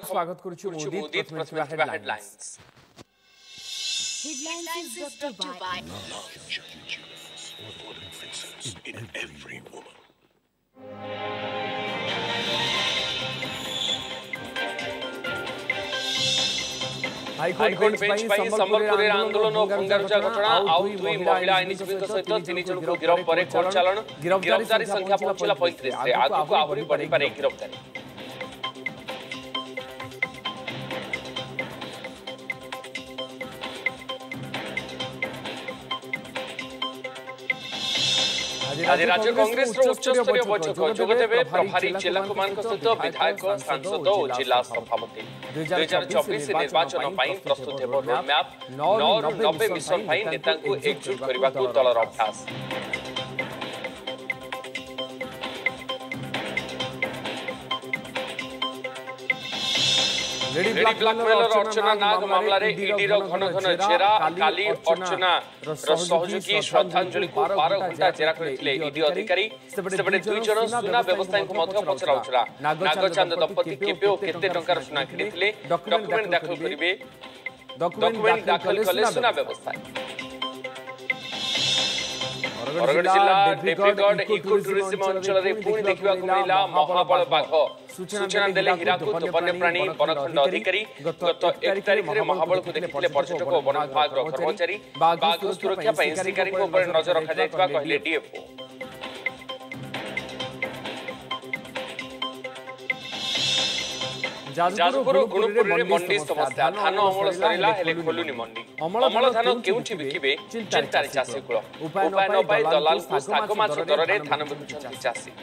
स्वागत करुछु मोदी प्रथमे headlines is brought to you by in every woman. High court bench पर संबलपुर आंदोलन और भंगारुजा घटना आउ दुई महिला आईनजीवी सहित 3 जन को गिरफ्त पर कोर्ट चालान गिरफ्तारी संख्या पहुंचला 35 रे आगु को आहुरी बढ़ी पारे गिरफ्तारी आज राज्य कांग्रेस उच्च स्तरीय बैठक जोगदेवे प्रभारी जिला कुमार सहित विधायक सांसद और जिला सभापति 2024 निर्वाचन प्रस्तुत रोड मैप 90 मिशन नेता एकजुट करने को दलर अभ्यास लेडी ब्लैकमेलर अर्चना नाग मामला रे ईडी रो घन घन जेरा काली अर्चना रो सहयोगी श्रद्धांजलि को 12 घंटा जेरा करथिले ईडी अधिकारी सेबडे दुई जन सुना व्यवस्था को मध्य पचराउछला नागचांद दंपति केपे ओ केते टंकार सुना किनिथिले डॉक्यूमेंट दाखल करिवे डॉक्यूमेंट दाखल कले सुना व्यवस्था बरगढ़ जिला देवीगढ़ इको टूरिज्म अंचल रे पुणी देखिबा को मिला महाबल बाघ सूचना देले हीराकुद वन्यप्राणी वनखंड अधिकारी गत 1 तारिख रे महाबल को देखिले पर्यटक और वन विभाग रो कर्मचारी बाघ सुरक्षा पई शिकारी को ऊपर नजर रखा जायतबा कहले डीएफओ जाजपुर गुणपुर रे मंडी समस्या धान अमल सरिला हेले खोलुनी मंडी अमल धान केउठी बिकिबे चिंतार चासी कुळ उपाय न पाई दलाल साग माछ दर रे धान बिकुछन चासी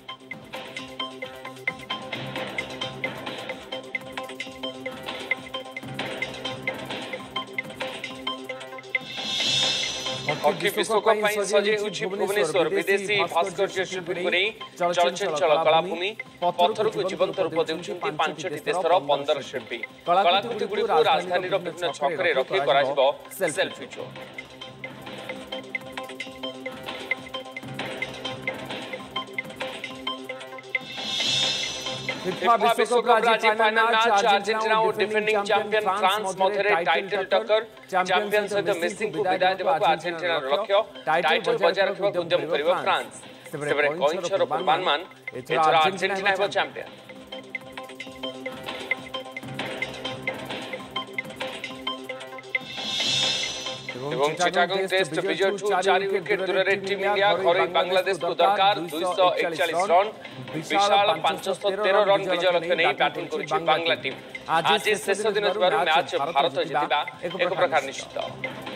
हॉकी विश्व कप ପାଇଁ ସଜେ ହେଉଛି ଭୁବନେଶ୍ୱର ବିଦେଶୀ ଭାସ୍କର୍ଯ୍ୟ ଶିଳ୍ପୀଙ୍କୁ ନେଇ ଚଳଚଞ୍ଚଳ କଳାଭୂମି ପଥରକୁ ଜୀବନ୍ତ ରୂପ ଦେଉଛନ୍ତି 5ଟି ଦେଶର 15 ଶିଳ୍ପୀ କଳାକୃତିଗୁଡ଼ିକୁ ରାଜଧାନୀର ବିଭିନ୍ନ ଛକରେ ରଖି କରାଯିବ ସେଲ୍ଫି ଶୋ FIFA विश्व कप राज्य फाइनल मैच अर्जेंटीना और डिफेंडिंग चैंपियन फ्रांस मध्य टाइटल टक्कर चैंपियन सहित मेसी को विदाय देबा अर्जेंटीना लक्ष्य टाइटल बजाय रखबा उद्यम करिबा फ्रांस सेबरे कोइंचर पूर्वानुमान एथरा अर्जेंटीना हेबा चैंपियन एवं चिटागंग टेस्ट विजय 4 विकेट दूर टीम इंडिया घर बांग्लादेश को दरकार 241 रन विशाल 513 रन विजय लक्ष्य नहीं बैटिंग करुछि बांग्ला टीम आज शेष दिन मैच भारत जितिबा एक प्रकार निश्चित।